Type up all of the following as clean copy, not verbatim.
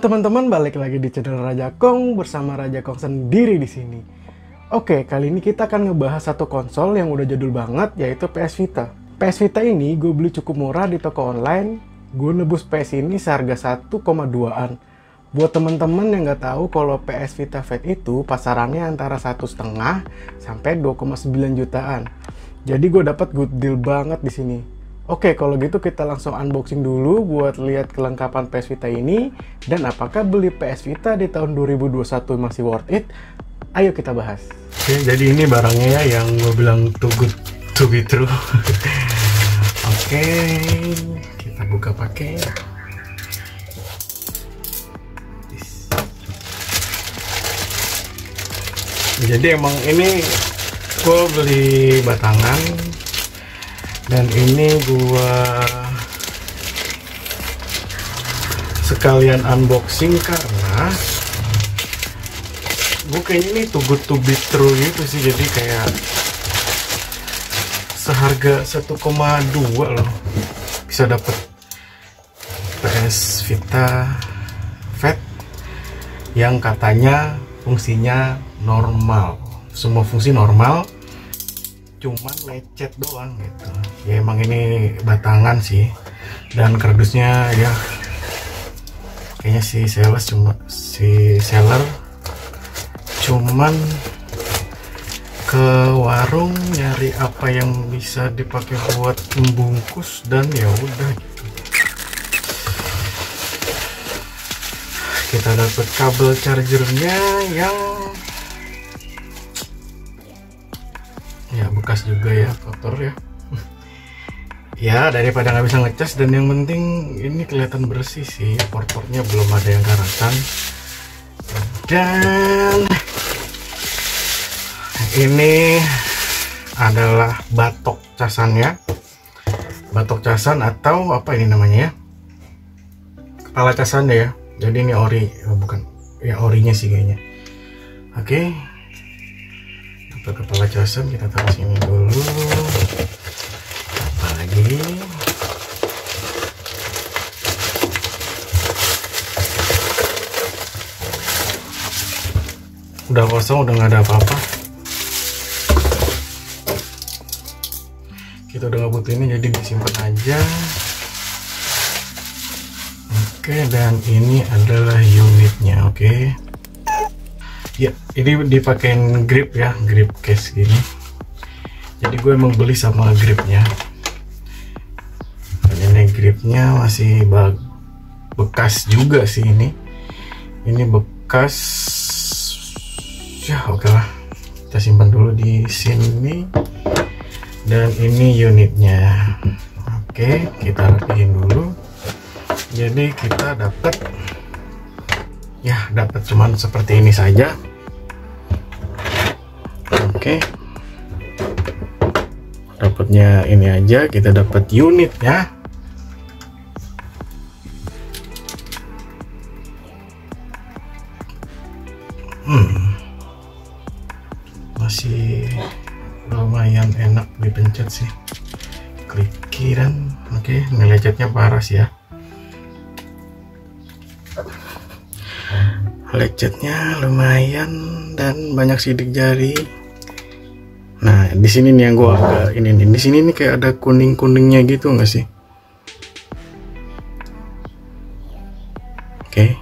teman-teman, balik lagi di channel Raja Kong bersama Raja Kong sendiri di sini. Oke, kali ini kita akan ngebahas satu konsol yang udah jadul banget, yaitu PS Vita. PS Vita ini gue beli cukup murah di toko online. Gue nebus PS ini seharga 1,2an. Buat teman-teman yang nggak tahu, kalau PS Vita Fat itu pasarannya antara 1,5 sampai 2,9 jutaan. Jadi gue dapat good deal banget di sini. Oke, kalau gitu kita langsung unboxing dulu buat lihat kelengkapan PS Vita ini dan apakah beli PS Vita di tahun 2021 masih worth it. Ayo kita bahas. Oke, jadi ini barangnya ya yang gue bilang too good to be true. Oke, kita buka pakai. Jadi emang ini gue beli batangan. Dan ini gua sekalian unboxing karena gue kayaknya ini too good to be true gitu sih. Jadi kayak seharga 1,2 loh bisa dapet PS Vita Fat yang katanya fungsinya normal, semua fungsi normal, cuman lecet doang gitu. Ya emang ini batangan sih, dan kardusnya ya kayaknya si seller cuman ke warung nyari apa yang bisa dipakai buat membungkus dan ya udah gitu. Kita dapat kabel chargernya yang ya bekas juga ya, kotor ya. Ya daripada nggak bisa ngecas, dan yang penting ini kelihatan bersih sih, port-portnya belum ada yang karatan. Dan ini adalah batok casannya, batok casan atau apa ini namanya ya, kepala casannya ya. Jadi ini ori, bukan ya, orinya sih kayaknya. Oke, kepala casan kita taruh sini dulu. Apa lagi? Udah kosong, udah nggak ada apa-apa. Kita udah nggak butuh ini, jadi disimpan aja. Oke, dan ini adalah unitnya. Oke. Ya, ini dipakein grip ya, grip case gini. Jadi gue emang beli sama gripnya. Dan ini gripnya masih bekas juga sih ini. Ini bekas. Ya oke lah, kita simpan dulu di sini. Dan ini unitnya. Oke, kita rapiin dulu. Jadi kita dapat cuman seperti ini saja. Oke, dapatnya ini aja, kita dapat unitnya. Masih lumayan enak dipencet sih, kliki dan oke, ngelecetnya parah sih ya. Lecetnya lumayan dan banyak sidik jari. Nah di sini nih yang gua agak ini nih, di sini nih kayak ada kuning-kuningnya gitu nggak sih? Oke.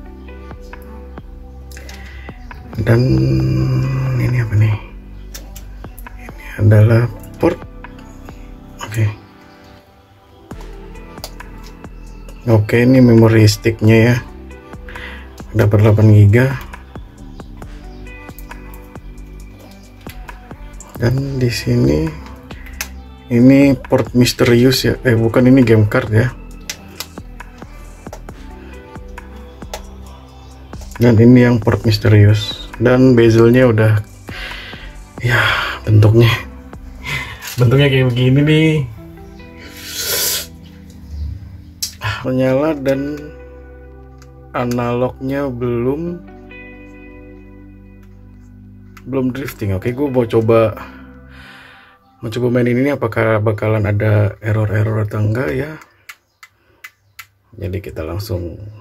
Dan ini apa nih? Ini adalah port. Oke. Oke, ini memori sticknya ya. Dapat 8 GB. Dan di sini ini port misterius ya. Bukan, ini game card ya. Dan ini yang port misterius. Dan bezelnya udah ya, bentuknya kayak begini nih. Menyala dan analognya belum drifting. Oke, gue mau coba mainin ini, apakah bakalan ada error atau enggak ya. Jadi kita langsung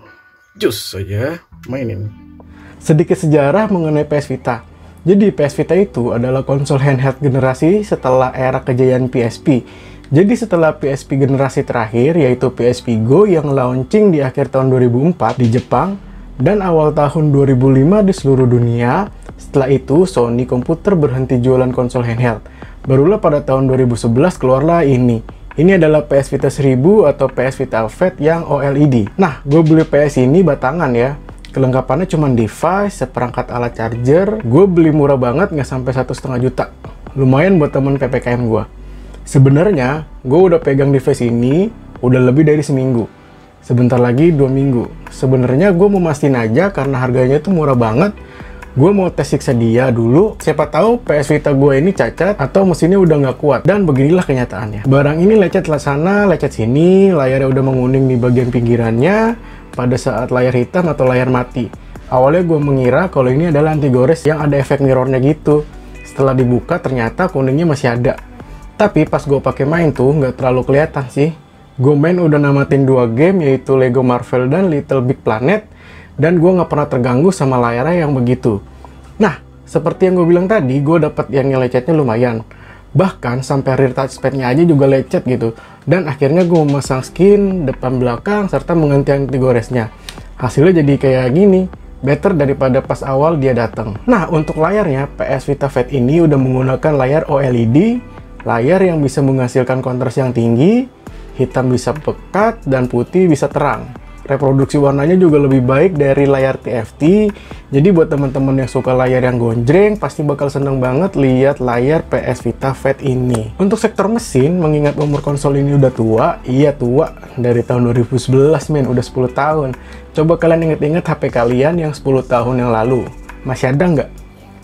Jus saja mainin. Sedikit sejarah mengenai PS Vita. Jadi PS Vita itu adalah konsol handheld generasi setelah era kejayaan PSP. Jadi setelah PSP generasi terakhir, yaitu PSP Go yang launching di akhir tahun 2004 di Jepang dan awal tahun 2005 di seluruh dunia. Setelah itu Sony Computer berhenti jualan konsol handheld. Barulah pada tahun 2011 keluarlah ini. Ini adalah PS Vita 1000 atau PS Vita Fat yang OLED. Nah, gue beli PS ini batangan ya. Kelengkapannya cuma device, seperangkat alat charger. Gue beli murah banget, nggak sampai 1,5 juta. Lumayan buat temen PPKM gue. Sebenarnya, gue udah pegang device ini udah lebih dari seminggu. Sebentar lagi 2 minggu. Sebenarnya gue mau mastiin aja karena harganya tuh murah banget. Gue mau tes siksa dia dulu. Siapa tahu PS Vita gue ini cacat atau mesinnya udah nggak kuat. Dan beginilah kenyataannya. Barang ini lecet sana, lecet sini. Layarnya udah menguning di bagian pinggirannya pada saat layar hitam atau layar mati. Awalnya gue mengira kalau ini adalah anti gores yang ada efek mirrornya gitu. Setelah dibuka ternyata kuningnya masih ada. Tapi pas gue pakai main tuh nggak terlalu kelihatan sih. Gue main udah namatin 2 game yaitu Lego Marvel dan Little Big Planet. Dan gue nggak pernah terganggu sama layarnya yang begitu. Nah, seperti yang gue bilang tadi, gue dapat yang lecetnya lumayan. Bahkan sampai rear touchpad-nya aja juga lecet gitu. Dan akhirnya gue memasang skin depan belakang serta mengganti anti goresnya. Hasilnya jadi kayak gini, better daripada pas awal dia datang. Nah, untuk layarnya PS Vita Fat ini udah menggunakan layar OLED, layar yang bisa menghasilkan kontras yang tinggi, hitam bisa pekat dan putih bisa terang. Reproduksi warnanya juga lebih baik dari layar TFT. Jadi buat teman-teman yang suka layar yang gonjreng pasti bakal seneng banget lihat layar PS Vita Fat ini. Untuk sektor mesin, mengingat umur konsol ini udah tua, iya tua, dari tahun 2011 men, udah 10 tahun. Coba kalian inget-inget HP kalian yang 10 tahun yang lalu. Masih ada nggak?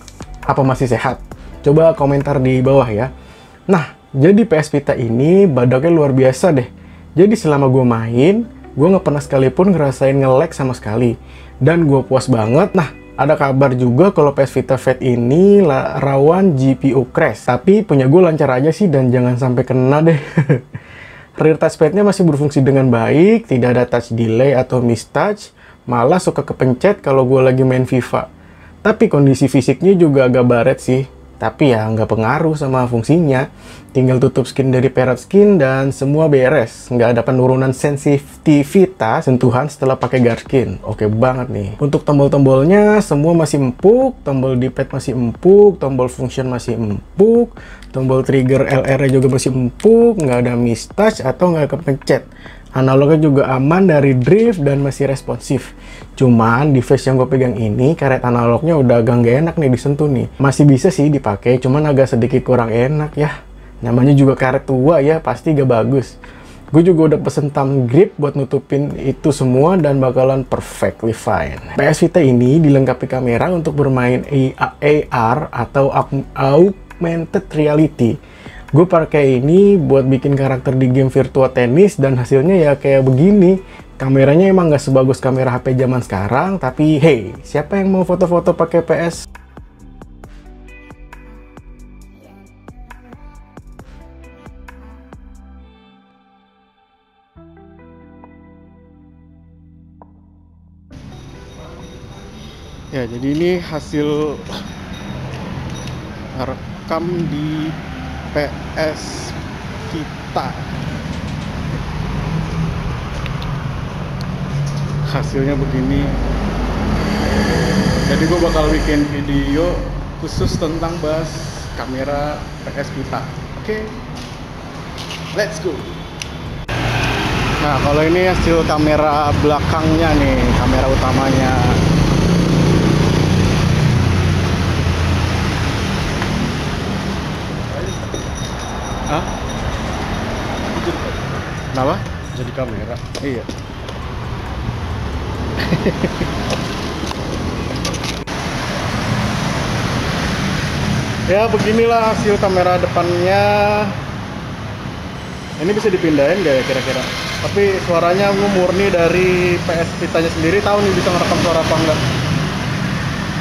Apa masih sehat? Coba komentar di bawah ya. Nah, jadi PS Vita ini badaknya luar biasa deh. Jadi selama gue main, gue nggak pernah sekalipun ngerasain nge-lag sama sekali. Dan gue puas banget. Nah, ada kabar juga kalau PS Vita Fat ini rawan GPU crash. Tapi punya gue lancar aja sih dan jangan sampai kena deh. Rear touchpad-nya masih berfungsi dengan baik, tidak ada touch delay atau mistouch. Malah suka kepencet kalau gue lagi main FIFA. Tapi kondisi fisiknya juga agak baret sih. Tapi ya nggak pengaruh sama fungsinya. Tinggal tutup skin dari Parrot Skin dan semua beres. Nggak ada penurunan sensitivitas sentuhan setelah pakai guard skin. Oke banget nih. Untuk tombol-tombolnya semua masih empuk. Tombol D-pad masih empuk. Tombol function masih empuk. Tombol trigger LR-nya juga masih empuk. Nggak ada mistouch atau nggak kepencet. Analognya juga aman dari drift dan masih responsif. Cuman device yang gue pegang ini karet analognya udah agak nggak enak nih disentuh nih. Masih bisa sih dipakai, cuman agak sedikit kurang enak ya. Namanya juga karet tua ya, pasti gak bagus. Gue juga udah pesen thumb grip buat nutupin itu semua dan bakalan perfectly fine. PS Vita ini dilengkapi kamera untuk bermain AR atau augmented reality. Gue pakai ini buat bikin karakter di game Virtua Tennis dan hasilnya ya kayak begini. Kameranya emang nggak sebagus kamera HP zaman sekarang, tapi hey, siapa yang mau foto-foto pakai PS? Ya, jadi ini hasil rekam di PS Vita. Hasilnya begini. Jadi gue bakal bikin video khusus tentang bahas kamera PS Vita. Oke, let's go. Nah, kalau ini hasil kamera belakangnya nih, kamera utamanya. Hah? Kenapa? Jadi kamera? Iya. Ya, beginilah hasil kamera depannya. Ini bisa dipindahin gak ya kira-kira? Tapi suaranya murni dari PS Vita-nya sendiri. Tahu nih bisa ngerekam suara apa enggak?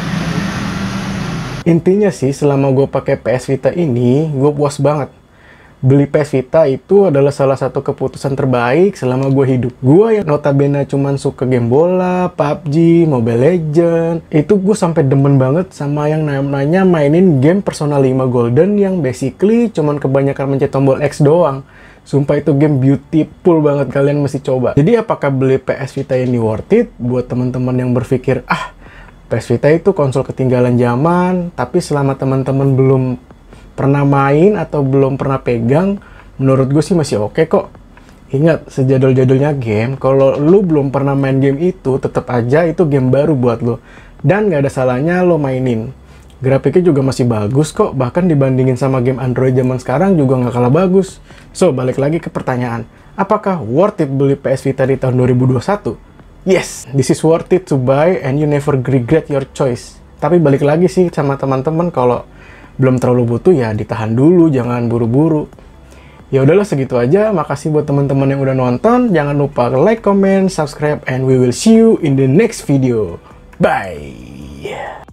Intinya sih, selama gue pakai PS Vita ini, gue puas banget. Beli PS Vita itu adalah salah satu keputusan terbaik selama gue hidup. Gue yang notabene cuman suka game bola, PUBG, Mobile Legends. Itu gue sampai demen banget sama yang namanya mainin game Persona 5 Golden yang basically cuman kebanyakan mencet tombol X doang. Sumpah itu game beautiful banget, kalian mesti coba. Jadi apakah beli PS Vita ini worth it? Buat teman-teman yang berpikir, PS Vita itu konsol ketinggalan zaman, tapi selama teman-teman belum pernah main atau belum pernah pegang, menurut gue sih masih oke kok. Ingat, sejadul-jadulnya game, kalau lu belum pernah main game itu, tetap aja itu game baru buat lu. Dan nggak ada salahnya lo mainin. Grafiknya juga masih bagus kok, bahkan dibandingin sama game Android zaman sekarang juga nggak kalah bagus. So, balik lagi ke pertanyaan, apakah worth it beli PS Vita di tahun 2021? Yes, this is worth it to buy and you never regret your choice. Tapi balik lagi sih sama teman-teman, kalau belum terlalu butuh ya ditahan dulu, jangan buru-buru. Ya udahlah, segitu aja. Makasih buat teman-teman yang udah nonton. Jangan lupa like, comment, subscribe, and we will see you in the next video. Bye.